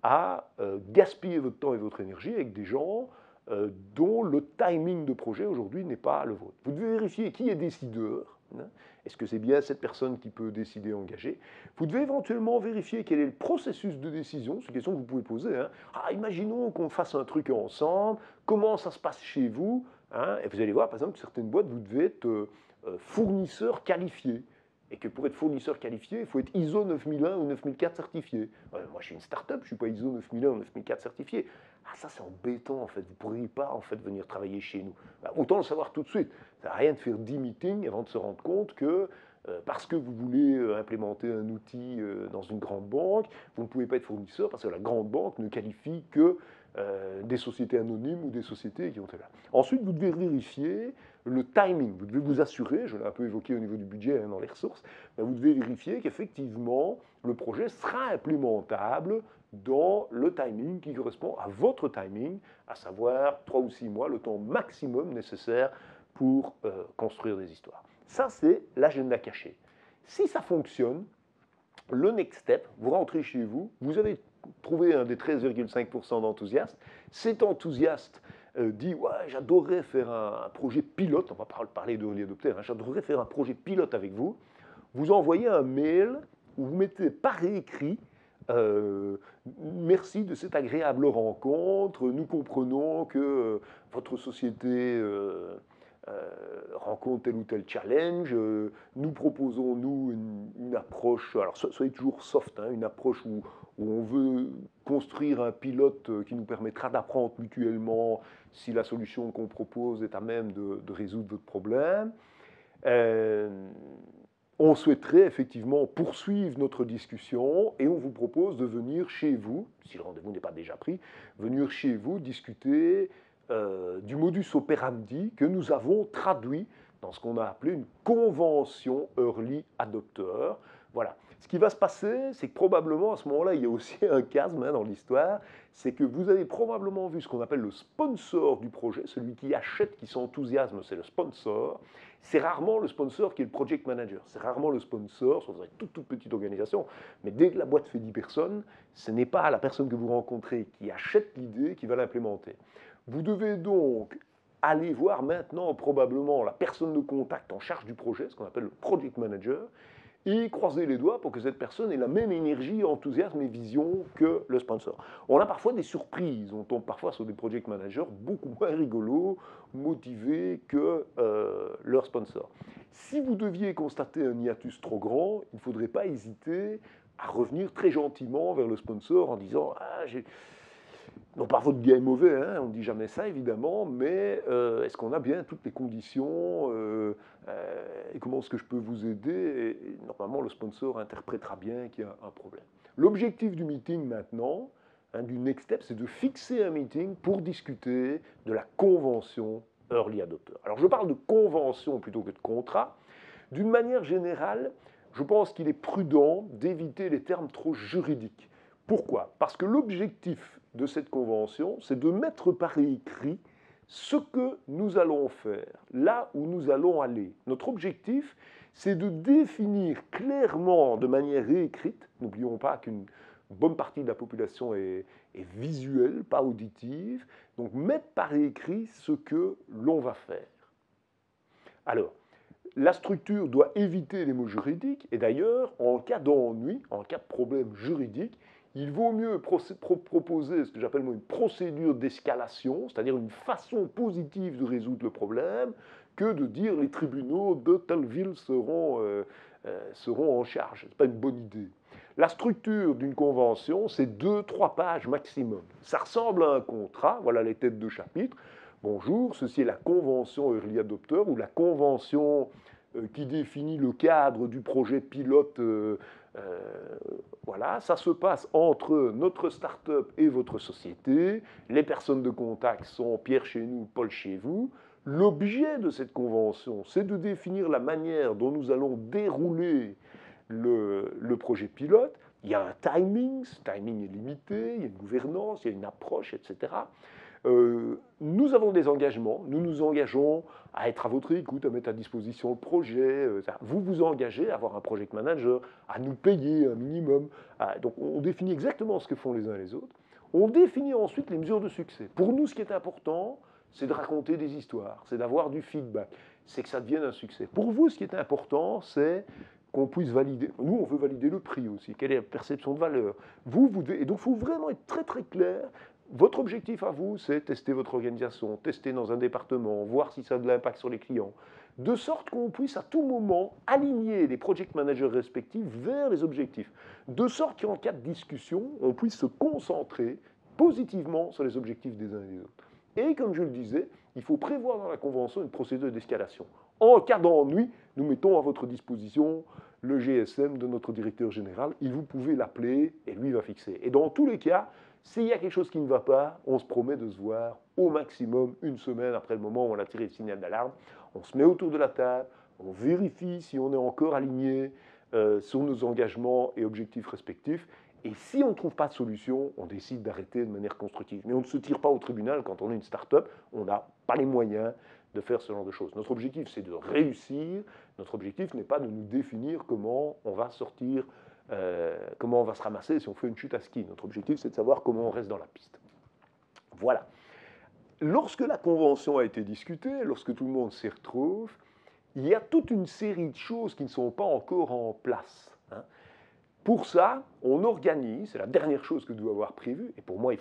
à euh, gaspiller votre temps et votre énergie avec des gens euh, dont le timing de projet aujourd'hui n'est pas le vôtre. Vous devez vérifier qui est décideur. Hein. Est-ce que c'est bien cette personne qui peut décider, engager? Vous devez éventuellement vérifier quel est le processus de décision. C'est une question que vous pouvez poser. Hein. Ah, imaginons qu'on fasse un truc ensemble. Comment ça se passe chez vous? Hein. Et vous allez voir, par exemple, que certaines boîtes, vous devez être euh, fournisseur qualifié. Et que pour être fournisseur qualifié, il faut être I S O neuf mille un ou neuf mille quatre certifié. Euh, moi, je suis une start-up, je ne suis pas I S O neuf mille un ou neuf mille quatre certifié. Ah, ça, c'est embêtant, en fait. Vous ne pourriez pas, en fait, venir travailler chez nous. Bah, autant le savoir tout de suite. Ça n'a rien de faire dix meetings avant de se rendre compte que euh, parce que vous voulez euh, implémenter un outil euh, dans une grande banque, vous ne pouvez pas être fournisseur parce que la grande banque ne qualifie que euh, des sociétés anonymes ou des sociétés qui ont été là. Ensuite, vous devez vérifier le timing. Vous devez vous assurer, je l'ai un peu évoqué au niveau du budget hein, dans les ressources, mais vous devez vérifier qu'effectivement, le projet sera implémentable dans le timing qui correspond à votre timing, à savoir trois ou six mois, le temps maximum nécessaire pour euh, construire des histoires. Ça, c'est l'agenda caché. Si ça fonctionne, le next step, vous rentrez chez vous, vous avez trouvé un des treize virgule cinq pour cent d'enthousiastes. Cet enthousiaste euh, dit ouais, j'adorerais faire un, un projet pilote, on va pas parler de early adopter, hein, j'adorerais faire un projet pilote avec vous. Vous envoyez un mail où vous mettez par écrit euh, merci de cette agréable rencontre, nous comprenons que euh, votre société euh, euh, rencontre tel ou tel challenge, euh, nous proposons, nous, une, une approche, alors so, soyez toujours soft, hein, une approche où, où on veut construire un pilote qui nous permettra d'apprendre mutuellement si la solution qu'on propose est à même de, de résoudre votre problème. Euh, on souhaiterait effectivement poursuivre notre discussion et on vous propose de venir chez vous, si le rendez-vous n'est pas déjà pris, venir chez vous discuter euh, du modus operandi que nous avons traduit dans ce qu'on a appelé une convention Early Adopter. Voilà. Ce qui va se passer, c'est que probablement à ce moment-là, il y a aussi un chasme hein, dans l'histoire, c'est que vous avez probablement vu ce qu'on appelle le sponsor du projet, celui qui achète, qui s'enthousiasme, c'est le sponsor. C'est rarement le sponsor qui est le project manager, c'est rarement le sponsor, sur une toute, toute petite organisation, mais dès que la boîte fait dix personnes, ce n'est pas la personne que vous rencontrez qui achète l'idée qui va l'implémenter. Vous devez donc aller voir maintenant probablement la personne de contact en charge du projet, ce qu'on appelle le project manager, et croiser les doigts pour que cette personne ait la même énergie, enthousiasme et vision que le sponsor. On a parfois des surprises, on tombe parfois sur des project managers beaucoup moins rigolos, motivés que euh, leur sponsor. Si vous deviez constater un hiatus trop grand, il ne faudrait pas hésiter à revenir très gentiment vers le sponsor en disant « Ah, j'ai... » Non pas votre gars est mauvais, hein, on ne dit jamais ça évidemment, mais euh, est-ce qu'on a bien toutes les conditions euh, euh, et comment est-ce que je peux vous aider et, et normalement le sponsor interprétera bien qu'il y a un problème. L'objectif du meeting maintenant, hein, du next step, c'est de fixer un meeting pour discuter de la convention Early Adopter. Alors je parle de convention plutôt que de contrat. D'une manière générale, je pense qu'il est prudent d'éviter les termes trop juridiques. Pourquoi? Parce que l'objectif de cette convention, c'est de mettre par écrit ce que nous allons faire, là où nous allons aller. Notre objectif, c'est de définir clairement, de manière écrite, n'oublions pas qu'une bonne partie de la population est, est visuelle, pas auditive, donc mettre par écrit ce que l'on va faire. Alors, la structure doit éviter les mots juridiques, et d'ailleurs, en cas d'ennui, en cas de problème juridique, il vaut mieux proposer ce que j'appelle une procédure d'escalation, c'est-à-dire une façon positive de résoudre le problème, que de dire les tribunaux de telle ville seront, euh, euh, seront en charge. Ce n'est pas une bonne idée. La structure d'une convention, c'est deux, trois pages maximum. Ça ressemble à un contrat, voilà les têtes de chapitre. Bonjour, ceci est la convention Early Adopter ou la convention euh, qui définit le cadre du projet pilote. Euh, euh, voilà, ça se passe entre notre start-up et votre société. Les personnes de contact sont Pierre chez nous, Paul chez vous. L'objet de cette convention, c'est de définir la manière dont nous allons dérouler le, le projet pilote. Il y a un timing, ce timing est limité, il y a une gouvernance, il y a une approche, et cetera. Euh, nous avons des engagements, nous nous engageons à être à votre écoute, à mettre à disposition le projet. Euh, vous vous engagez à avoir un project manager, à nous payer un minimum. À, donc on définit exactement ce que font les uns et les autres. On définit ensuite les mesures de succès. Pour nous, ce qui est important, c'est de raconter des histoires, c'est d'avoir du feedback, c'est que ça devienne un succès. Pour vous, ce qui est important, c'est qu'on puisse valider. Nous, on veut valider le prix aussi. Quelle est la perception de valeur? Vous, vous devez, et donc, il faut vraiment être très très clair. Votre objectif à vous, c'est tester votre organisation, tester dans un département, voir si ça a de l'impact sur les clients, de sorte qu'on puisse à tout moment aligner les project managers respectifs vers les objectifs, de sorte qu'en cas de discussion, on puisse se concentrer positivement sur les objectifs des uns et des autres. Et comme je le disais, il faut prévoir dans la convention une procédure d'escalation. En cas d'ennui, nous mettons à votre disposition le G S M de notre directeur général, et vous pouvez l'appeler et lui va fixer. Et dans tous les cas, s'il y a quelque chose qui ne va pas, on se promet de se voir au maximum une semaine après le moment où on a tiré le signal d'alarme. On se met autour de la table, on vérifie si on est encore aligné euh, sur nos engagements et objectifs respectifs. Et si on ne trouve pas de solution, on décide d'arrêter de manière constructive. Mais on ne se tire pas au tribunal quand on est une start-up, on n'a pas les moyens de faire ce genre de choses. Notre objectif, c'est de réussir. Notre objectif n'est pas de nous définir comment on va sortir, euh, comment on va se ramasser si on fait une chute à ski. Notre objectif, c'est de savoir comment on reste dans la piste. Voilà. Lorsque la convention a été discutée, lorsque tout le monde s'y retrouve, il y a toute une série de choses qui ne sont pas encore en place. Hein. Pour ça, on organise, c'est la dernière chose que doit avoir prévu, et pour moi, il faut un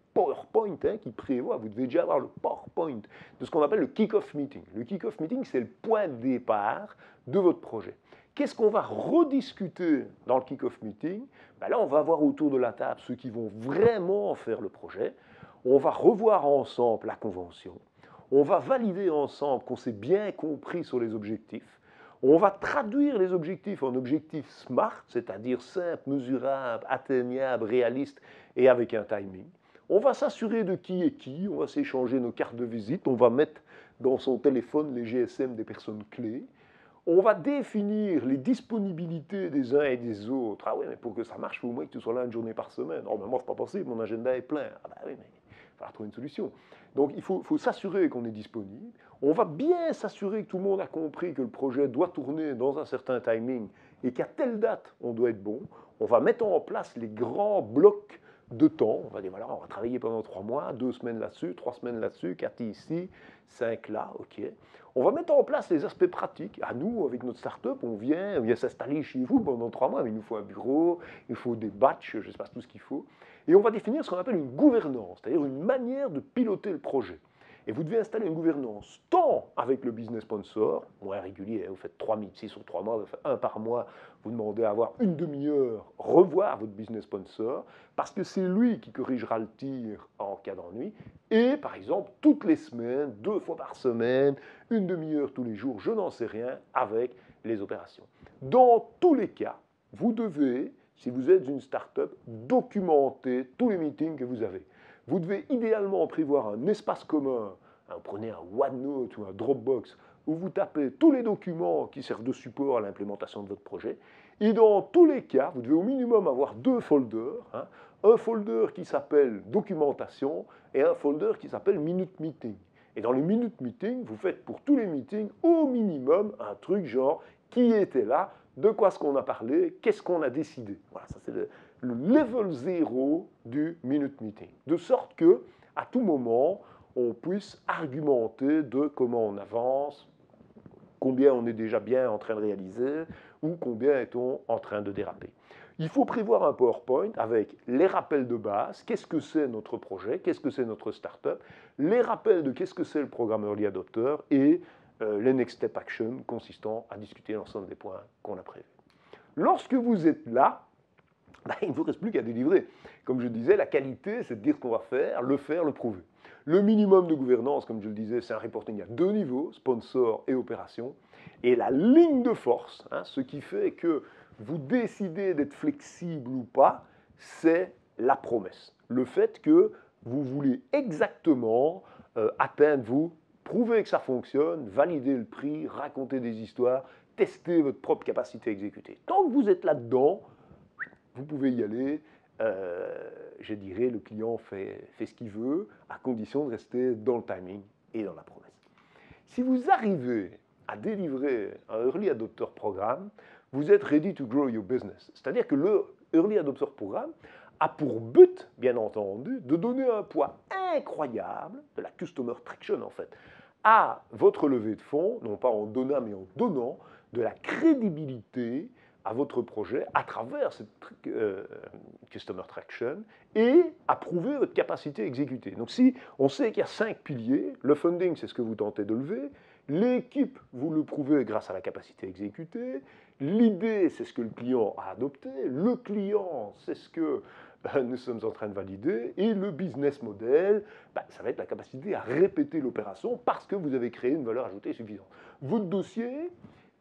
PowerPoint hein, qui prévoit, vous devez déjà avoir le PowerPoint de ce qu'on appelle le kick-off meeting. Le kick-off meeting, c'est le point de départ de votre projet. Qu'est-ce qu'on va rediscuter dans le kick-off meeting? Ben là, on va voir autour de la table ceux qui vont vraiment faire le projet. On va revoir ensemble la convention. On va valider ensemble qu'on s'est bien compris sur les objectifs. On va traduire les objectifs en objectifs SMART, c'est-à-dire simples, mesurables, atteignables, réalistes et avec un timing. On va s'assurer de qui est qui, on va s'échanger nos cartes de visite, on va mettre dans son téléphone les G S M des personnes clés. On va définir les disponibilités des uns et des autres. Ah oui, mais pour que ça marche, il faut au moins que tu sois là une journée par semaine. Oh, mais moi, c'est pas possible, mon agenda est plein. Ah ben oui, mais il va falloir trouver une solution. Donc, il faut, faut s'assurer qu'on est disponible. On va bien s'assurer que tout le monde a compris que le projet doit tourner dans un certain timing et qu'à telle date, on doit être bon. On va mettre en place les grands blocs de temps. On va dire, voilà, on va travailler pendant trois mois, deux semaines là-dessus, trois semaines là-dessus, quatre ici, cinq là, ok. On va mettre en place les aspects pratiques. À nous, avec notre start-up, on vient, on vient s'installer chez vous pendant trois mois, mais il nous faut un bureau, il faut des batchs, je ne sais pas tout ce qu'il faut. Et on va définir ce qu'on appelle une gouvernance, c'est-à-dire une manière de piloter le projet. Et vous devez installer une gouvernance tant avec le business sponsor, moins régulier, vous faites trois meetings sur trois mois, vous faites un par mois, vous demandez à avoir une demi-heure, revoir votre business sponsor, parce que c'est lui qui corrigera le tir en cas d'ennui. Et par exemple, toutes les semaines, deux fois par semaine, une demi-heure tous les jours, je n'en sais rien, avec les opérations. Dans tous les cas, vous devez, si vous êtes une start-up, documenter tous les meetings que vous avez. Vous devez idéalement prévoir un espace commun, hein, prenez un OneNote ou un Dropbox, où vous tapez tous les documents qui servent de support à l'implémentation de votre projet. Et dans tous les cas, vous devez au minimum avoir deux folders, hein, un folder qui s'appelle documentation et un folder qui s'appelle minute meeting. Et dans le minute meeting, vous faites pour tous les meetings au minimum un truc genre qui était là, de quoi est-ce qu'on a parlé, qu'est-ce qu'on a décidé. Voilà, ça c'est le, le level zéro du minute meeting. De sorte que, à tout moment, on puisse argumenter de comment on avance, combien on est déjà bien en train de réaliser ou combien est-on en train de déraper. Il faut prévoir un PowerPoint avec les rappels de base, qu'est-ce que c'est notre projet, qu'est-ce que c'est notre startup, les rappels de qu'est-ce que c'est le programme Early Adopter et euh, les Next Step Action consistant à discuter l'ensemble des points qu'on a prévus. Lorsque vous êtes là, ben, il ne vous reste plus qu'à délivrer. Comme je disais, la qualité, c'est de dire ce qu'on va faire, le faire, le prouver. Le minimum de gouvernance, comme je le disais, c'est un reporting à deux niveaux, sponsor et opération. Et la ligne de force, hein, ce qui fait que vous décidez d'être flexible ou pas, c'est la promesse. Le fait que vous voulez exactement euh, atteindre, vous, prouver que ça fonctionne, valider le prix, raconter des histoires, tester votre propre capacité à exécuter. Tant que vous êtes là-dedans, vous pouvez y aller. Euh, je dirais, le client fait, fait ce qu'il veut, à condition de rester dans le timing et dans la promesse. Si vous arrivez à délivrer un Early Adopter Programme, vous êtes ready to grow your business. C'est-à-dire que le Early Adopter Programme a pour but, bien entendu, de donner un poids incroyable, de la Customer Traction en fait, à votre levée de fonds, non pas en donnant, mais en donnant de la crédibilité à votre projet à travers cette euh, Customer Traction et à prouver votre capacité à exécuter. Donc si on sait qu'il y a cinq piliers, le funding c'est ce que vous tentez de lever, l'équipe vous le prouvez grâce à la capacité à exécuter, l'idée c'est ce que le client a adopté, le client c'est ce que euh, nous sommes en train de valider et le business model, bah, ça va être la capacité à répéter l'opération parce que vous avez créé une valeur ajoutée suffisante. Votre dossier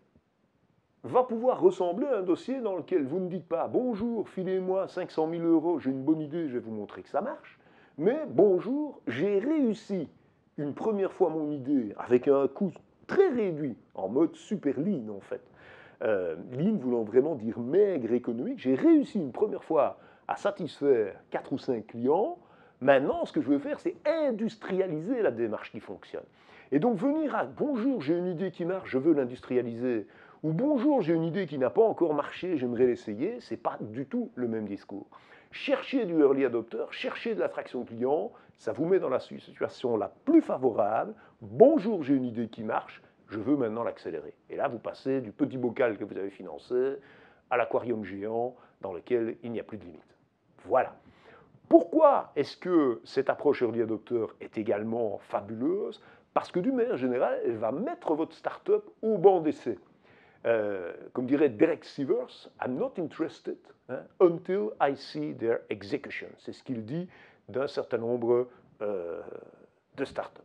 va pouvoir ressembler à un dossier dans lequel vous ne dites pas « Bonjour, filez-moi cinq cent mille euros, j'ai une bonne idée, je vais vous montrer que ça marche », mais « Bonjour, j'ai réussi une première fois mon idée avec un coût très réduit, en mode super lean en fait. Euh, lean voulant vraiment dire maigre économique, j'ai réussi une première fois à satisfaire quatre ou cinq clients. Maintenant, ce que je veux faire, c'est industrialiser la démarche qui fonctionne. Et donc venir à « Bonjour, j'ai une idée qui marche, je veux l'industrialiser », ou « Bonjour, j'ai une idée qui n'a pas encore marché, j'aimerais l'essayer », ce n'est pas du tout le même discours. Cherchez du early adopter, cherchez de l'attraction client, ça vous met dans la situation la plus favorable. « Bonjour, j'ai une idée qui marche, je veux maintenant l'accélérer ». Et là, vous passez du petit bocal que vous avez financé à l'aquarium géant dans lequel il n'y a plus de limite. Voilà. Pourquoi est-ce que cette approche early adopter est également fabuleuse? Parce que d'une manière générale, elle va mettre votre startup au banc d'essai. Euh, comme dirait Derek Sivers, I'm not interested hein, until I see their execution. C'est ce qu'il dit d'un certain nombre euh, de startups.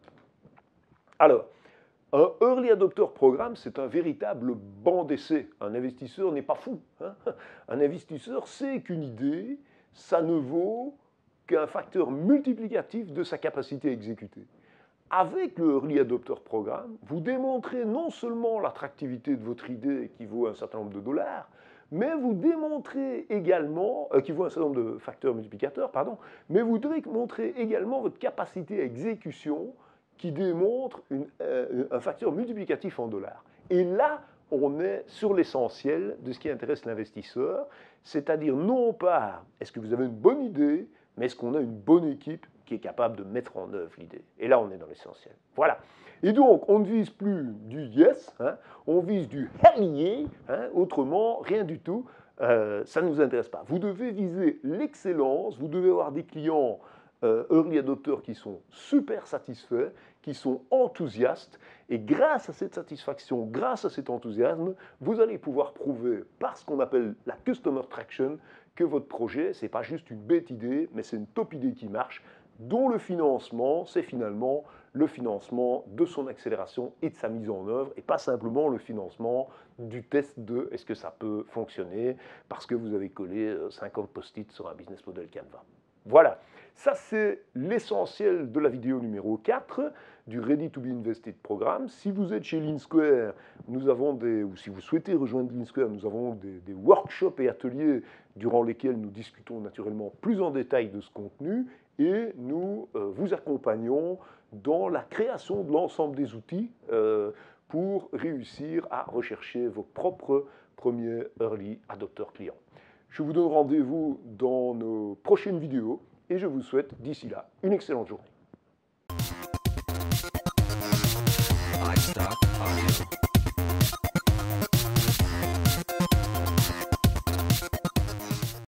Alors, un Early Adopter Programme, c'est un véritable banc d'essai. Un investisseur n'est pas fou. Hein. Un investisseur sait qu'une idée, ça ne vaut qu'un facteur multiplicatif de sa capacité à exécuter. Avec le Early Adopter Programme, vous démontrez non seulement l'attractivité de votre idée qui vaut un certain nombre de dollars, mais vous démontrez également, euh, qui vaut un certain nombre de facteurs multiplicateurs, pardon, mais vous démontrez également votre capacité à exécution qui démontre une, euh, un facteur multiplicatif en dollars. Et là, on est sur l'essentiel de ce qui intéresse l'investisseur, c'est-à-dire non pas est-ce que vous avez une bonne idée, mais est-ce qu'on a une bonne équipe qui est capable de mettre en œuvre l'idée. Et là, on est dans l'essentiel. Voilà. Et donc, on ne vise plus du yes, hein, on vise du hell yeah, hein, autrement, rien du tout, euh, ça ne nous intéresse pas. Vous devez viser l'excellence, vous devez avoir des clients euh, early adopters qui sont super satisfaits, qui sont enthousiastes, et grâce à cette satisfaction, grâce à cet enthousiasme, vous allez pouvoir prouver, par ce qu'on appelle la Customer Traction, que votre projet, ce n'est pas juste une bête idée, mais c'est une top idée qui marche, dont le financement, c'est finalement le financement de son accélération et de sa mise en œuvre, et pas simplement le financement du test de est-ce que ça peut fonctionner, parce que vous avez collé cinquante post-it sur un business model Canva. Voilà, ça c'est l'essentiel de la vidéo numéro quatre du Ready to be Invested programme. Si vous êtes chez LeanSquare, nous avons des, ou si vous souhaitez rejoindre LeanSquare, nous avons des, des workshops et ateliers durant lesquels nous discutons naturellement plus en détail de ce contenu et nous euh, vous accompagnons dans la création de l'ensemble des outils euh, pour réussir à rechercher vos propres premiers early adopters clients. Je vous donne rendez-vous dans nos prochaines vidéos et je vous souhaite d'ici là une excellente journée.